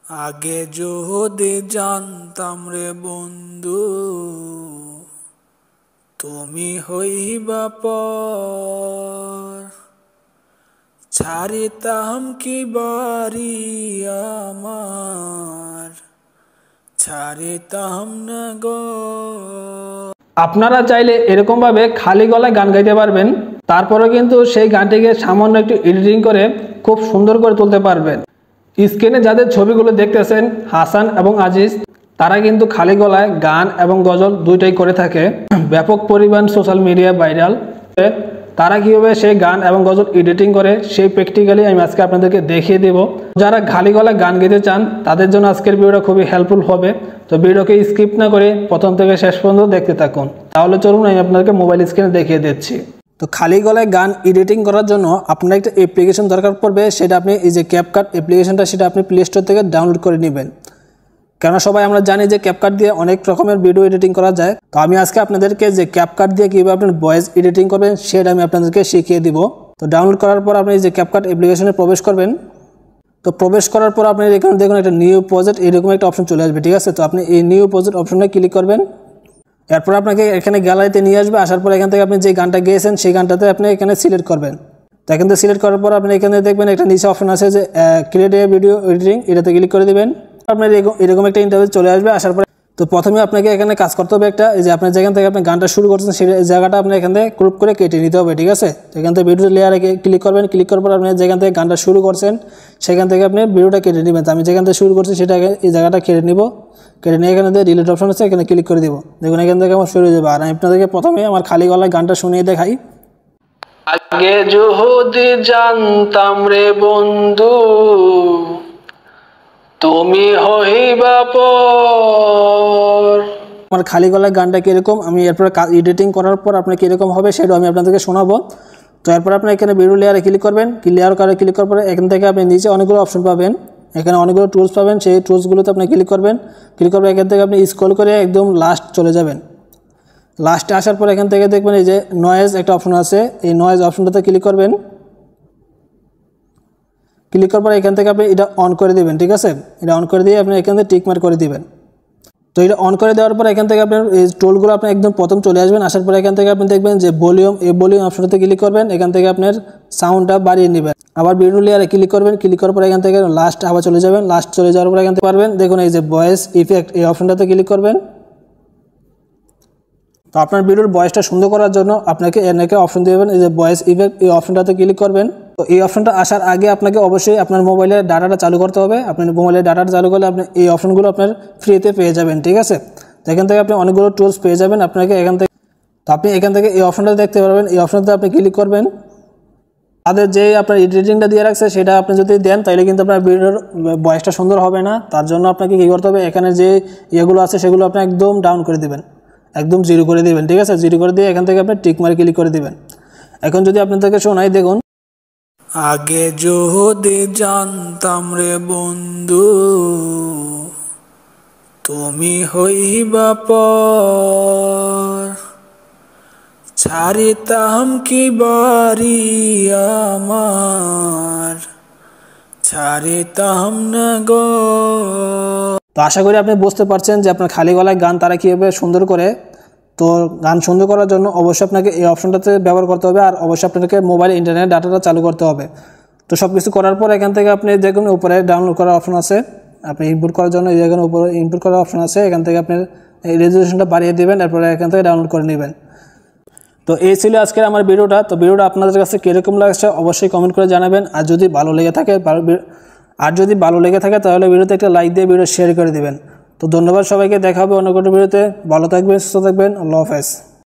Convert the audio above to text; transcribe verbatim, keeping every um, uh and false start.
आगे যদি জানতাম রে বন্ধু তুমি হইবা পর ছাড়িতাম কি বাড়ি আমার ছাড়িতাম না গো। আপনারা চাইলে এরকম ভাবে খালি গলায় গান গাইতে পারবেন, তারপরে কিন্তু সেই গানটিকে সামান্য একটু এডিটিং করে খুব সুন্দর করে তুলতে পারবেন। স্ক্রিনে যাদের ছবিগুলো দেখতেছেন হাসান এবং আজিজ, তারা কিন্তু খালি গলায় গান এবং গজল দুইটাই করে থাকে। ব্যাপক পরিমাণ সোশ্যাল মিডিয়া ভাইরাল। তারা কীভাবে সেই গান এবং গজল এডিটিং করে সেই প্র্যাকটিক্যালি আমি আজকে আপনাদেরকে দেখিয়ে দেব। যারা খালি গলায় গান গাইতে চান তাদের জন্য আজকের ভিডিওটা খুবই হেল্পফুল হবে। তো ভিডিওকে স্কিপ না করে প্রথম থেকে শেষ পর্যন্ত দেখতে থাকুন। তাহলে চলুন আমি আপনাদেরকে মোবাইল স্ক্রিনে দেখিয়ে দিচ্ছি। তো খালি গলায় গান এডিটিং করার জন্য আপনার একটা অ্যাপ্লিকেশন দরকার পড়বে। সেটা আপনি এই যে ক্যাপকাট অ্যাপ্লিকেশনটা সেটা আপনি প্লে স্টোর থেকে ডাউনলোড করে নেবেন। কেননা সবাই আমরা জানি যে ক্যাপকাট দিয়ে অনেক রকমের ভিডিও এডিটিং করা যায়। তো আমি আজকে আপনাদেরকে যে ক্যাপকাট দিয়ে কীভাবে আপনি ভয়েস এডিটিং করবেন সেটা আমি আপনাদেরকে শিখিয়ে দিব। তো ডাউনলোড করার পর আপনি এই যে ক্যাপকাট অ্যাপ্লিকেশনে প্রবেশ করবেন। তো প্রবেশ করার পর আপনি এখানে দেখুন একটা নিউ প্রজেক্ট এরকম একটা অপশন চলে আসবে, ঠিক আছে। তো আপনি এই নিউ প্রজেক্ট অপশনে ক্লিক করবেন। এরপর আপনাকে এখানে গ্যালারিতে নিয়ে আসবে। আসার পর এখান থেকে আপনি যে গানটা গেয়েছেন সেই গানটাতে আপনি এখানে সিলেক্ট করবেন। তো এখান থেকে সিলেক্ট করার পর আপনি এখানে দেখবেন একটা নিচে অপশন আছে যে ক্রিয়েট এ ভিডিও এডিটিং, এটাতে ক্লিক করে দেবেন। আপনার এরকম একটা ইন্টারভিউ চলে আসবে। আসার পরে তো প্রথমে আপনাকে এখানে কাজ করতে হবে একটা, এই যে আপনার যেখান থেকে আপনি গানটা শুরু করছেন সেই জায়গাটা আপনি এখান থেকে ক্রপ করে কেটে নিতে হবে, ঠিক আছে। তো এখান থেকে ভিডিও লেয়ারে ক্লিক করবেন। ক্লিক করার পর আপনি যেখান থেকে গানটা শুরু করছেন সেখান থেকে আপনি ভিডিওটা কেটে নেবেন। তো আমি যেখান থেকে শুরু করছি সেটা এই জায়গাটা কেটে নিব। কেটে নিয়ে এখানে ডিলিট অপশন আছে, এখানে ক্লিক করে দিব। দেখুন এখান থেকে আমার শুরু হয়ে যাবে। আর আমি আপনাদেরকে প্রথমে আমার খালি গলায় গানটা শুনিয়ে দেখাই। আগে যদি জানতাম রে বন্ধু তুমি হইবা পর। আমার খালি গলায় গানটা কীরকম আমি এরপর এডিটিং করার পর আপনার কীরকম হবে সেটাও আমি আপনাদেরকে শোনাবো। তো এরপর আপনি এখানে ভিডিও লেয়ারে ক্লিক করবেন। লেয়ার করে ক্লিক করার পরে এখান থেকে আপনি নিচে অনেকগুলো অপশন পাবেন, এখানে অনেকগুলো টুলস পাবেন। সেই টুলসগুলোতে আপনি ক্লিক করবেন। ক্লিক করবেন এখান থেকে আপনি স্ক্রল করে একদম লাস্ট চলে যাবেন। লাস্টে আসার পর এখান থেকে দেখবেন এই যে নয়েজ একটা অপশন আছে, এই নয়েজ অপশনটাতে ক্লিক করবেন। ক্লিক করার পর এখান থেকে আপনি এটা অন করে দেবেন, ঠিক আছে। এটা অন করে দিয়ে আপনি এখান থেকে টিক মার্ক করে দিবেন। তো এটা অন করে দেওয়ার পর এখান থেকে আপনার এই টুলগুলো আপনি একদম প্রথম চলে আসবেন। আসার পর এখান থেকে আপনি দেখবেন যে ভলিউম, এই ভলিউম অপশনটাতে ক্লিক করবেন। এখান থেকে আপনার সাউন্ডটা বাড়িয়ে নেবেন। আবার ভিডিও লেয়ারে ক্লিক করবেন। ক্লিক করার পর এখান থেকে লাস্ট আবার চলে যাবেন। লাস্ট চলে যাওয়ার পর এখান থেকে পারবেন দেখুন এই যে ভয়েস ইফেক্ট, এই অপশনটাতে ক্লিক করবেন। তো আপনার ভিডিওর ভয়েসটা সুন্দর করার জন্য আপনাকে এনেকে অপশন দেবেন, এই যে ভয়েস ইফেক্ট, এই অপশনটাতে ক্লিক করবেন। তো এই অপশনটা আসার আগে আপনাকে অবশ্যই আপনার মোবাইলের ডাটাটা চালু করতে হবে। আপনার মোবাইলের ডাটাটা চালু করলে আপনি এই অপশনগুলো আপনার ফ্রিতে পেয়ে যাবেন, ঠিক আছে। তো এখান থেকে আপনি অনেকগুলো টুলস পেয়ে যাবেন আপনাকে এখান থেকে। তো আপনি এখান থেকে এই অপশনটা দেখতে পারবেন, এই অপশনটাতে আপনি ক্লিক করবেন। তাদের যে আপনার এডিটিংটা দিয়ে রাখছে সেটা আপনি যদি দেন তাহলে কিন্তু আপনার ভিডিওর ভয়েসটা সুন্দর হবে না। তার জন্য আপনাকে কী করতে হবে, এখানে যে ইয়েগুলো আছে সেগুলো আপনি একদম ডাউন করে দেবেন, একদম জিরো করে দিবেন, ঠিক আছে। জিরো করে দিয়ে এখান থেকে আপনি টিক মারে ক্লিক করে দিবেন। এখন যদি আপনাদেরকে শোনাই দেখুন। আগে যদি জানতাম রে বন্ধু তুমি হইবা পর ছাড়িতাম কি বাড়ি আমার ছাড়িতাম না গো। তো আশা করি আপনি বুঝতে পারছেন যে আপনার খালি গলায় গান তারা কীভাবে সুন্দর করে। তো গান সুন্দর করার জন্য অবশ্যই আপনাকে এই অপশনটাতে ব্যবহার করতে হবে। আর অবশ্যই আপনাকে মোবাইল ইন্টারনেট ডাটাটা চালু করতে হবে। তো সব কিছু করার পর এখান থেকে আপনি দেখুন উপরে ডাউনলোড করার অপশন আছে, আপনি ইনপুট করার জন্য এই জায়গায় উপরে ইনপুট করার অপশন আছে। এখান থেকে আপনি এই রেজলিউশনটা বাড়িয়ে দেবেন, এরপরে এখান থেকে ডাউনলোড করে নেবেন। তো এই ছিল আজকের আমার ভিডিওটা। তো ভিডিওটা আপনাদের কাছে কীরকম লাগছে অবশ্যই কমেন্ট করে জানাবেন। আর যদি ভালো লেগে থাকে আর যদি ভালো লেগে থাকে তাহলে ভিডিওতে একটা লাইক দিয়ে ভিডিও শেয়ার করে দেবেন। তো ধন্যবাদ সবাইকে, দেখা হবে অন্য কোনো ভিডিওতে। ভালো থাকবেন, সুস্থ থাকবেন, আল্লাহ হাফেজ।